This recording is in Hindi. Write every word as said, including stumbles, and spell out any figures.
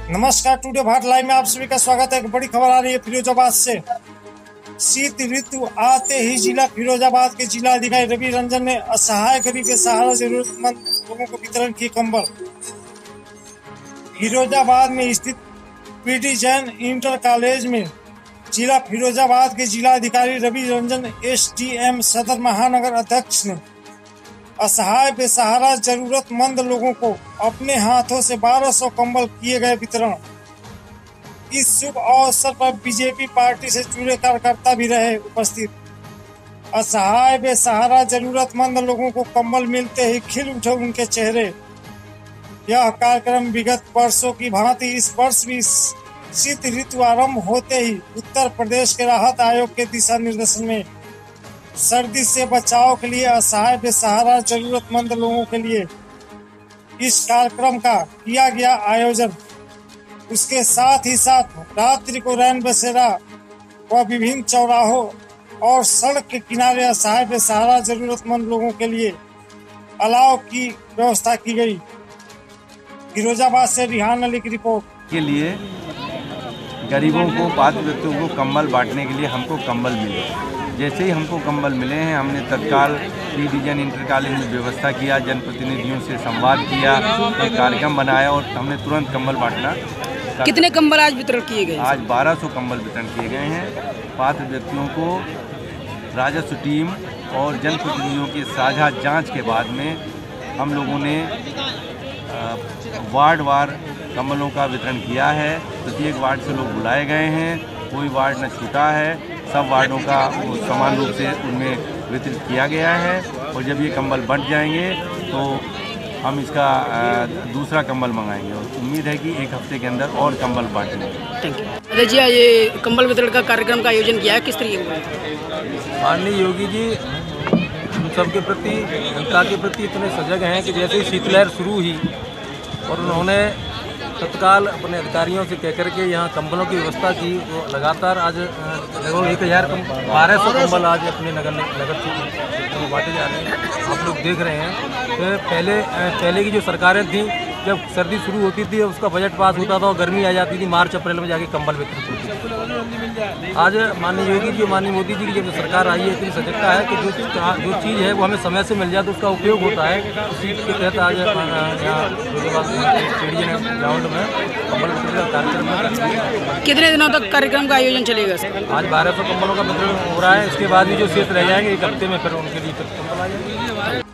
नमस्कार, टुडे भारत लाइव में आप सभी का स्वागत है। एक बड़ी खबर आ रही है फिरोजाबाद से। शीत ऋतु आते ही जिला फिरोजाबाद के जिला अधिकारी रवि रंजन ने असहाय गरीब के सहारा जरूरतमंद लोगों को वितरण किए कंबल। फिरोजाबाद में स्थित पीटी जैन इंटर कॉलेज में जिला फिरोजाबाद के जिला अधिकारी रवि रंजन एसडीएम सदर महानगर अध्यक्ष ने असहाय बेसहारा जरूरतमंद लोगों को अपने हाथों से बारह सौ कंबल किए गए वितरण। इस शुभ अवसर पर बीजेपी पार्टी से जुड़े कार्यकर्ता भी रहे उपस्थित। असहाय बेसहारा जरूरतमंद लोगों को कंबल मिलते ही खिल उठे उनके चेहरे। यह कार्यक्रम विगत वर्षों की भांति इस वर्ष भी शीत ऋतु आरंभ होते ही उत्तर प्रदेश के राहत आयोग के दिशा निर्देशन में सर्दी से बचाव के लिए असहाय बेसहारा जरूरतमंद लोगों के लिए इस कार्यक्रम का किया गया आयोजन। उसके साथ ही साथ रात्रि को रैन बसेरा व विभिन्न चौराहों और सड़क के किनारे असहाय बेसहारा जरूरतमंद लोगों के लिए अलाव की व्यवस्था की गई। फिरोजाबाद से रिहान अली की रिपोर्ट। के लिए गरीबों को, पात्र व्यक्तियों को कंबल बांटने के लिए हमको कंबल मिले। जैसे ही हमको कंबल मिले हैं, हमने तत्काल पीटी जैन इंटर कॉलेज में व्यवस्था किया, जनप्रतिनिधियों से संवाद किया, एक कार्यक्रम बनाया और हमने तुरंत कंबल बांटना। कितने कंबल आज वितरण किए गए? आज बारह सौ कंबल वितरण किए गए हैं। पात्र व्यक्तियों को राजस्व टीम और जनप्रतिनिधियों की साझा जांच के बाद में हम लोगों ने वार्ड वार कंबलों का वितरण किया है। प्रत्येक वार्ड से लोग बुलाए गए हैं, कोई वार्ड न छूटा है। सब वार्डों का समान रूप से उनमें वितरित किया गया है और जब ये कंबल बंट जाएंगे तो हम इसका दूसरा कंबल मंगाएंगे और उम्मीद है कि एक हफ्ते के अंदर और कंबल बांटेंगे। Thank you. जी, ये कंबल वितरण का कार्यक्रम का आयोजन किया है, किस तरीके का? माननीय योगी जी हम सबके प्रति, जनता के प्रति इतने सजग हैं कि जैसे ही शीतलहर शुरू हुई और उन्होंने तत्काल अपने अधिकारियों से कहकर के यहाँ कंबलों की व्यवस्था की, वो लगातार आज लगभग एक हज़ार बारह सौ कंबल आज अपने नगर नगर क्षेत्र में बांटे जा रहे हैं। आप लोग देख रहे हैं कि पहले पहले की जो सरकारें थीं, जब सर्दी शुरू होती थी उसका बजट पास होता था और गर्मी आ जाती थी, मार्च अप्रैल में जाके कंबल वितरित होती थी। आज माननीय योगी जी, माननीय मोदी जी की जब सरकार आई है, इतनी सजगता है कि जो जो चीज़ है वो हमें समय से मिल जाए तो उसका उपयोग होता है। इसी के तहत आज यहाँ ग्राउंड में कंबल वितरण का कार्यक्रम। कितने दिनों तक कार्यक्रम का आयोजन चलेगा सर? आज बारह सौ कंबलों का वितरण हो रहा है। इसके बाद भी जो शेष रह जाएंगे एक हफ्ते में फिर उनके लिए फिर कंबल आ जाएंगे।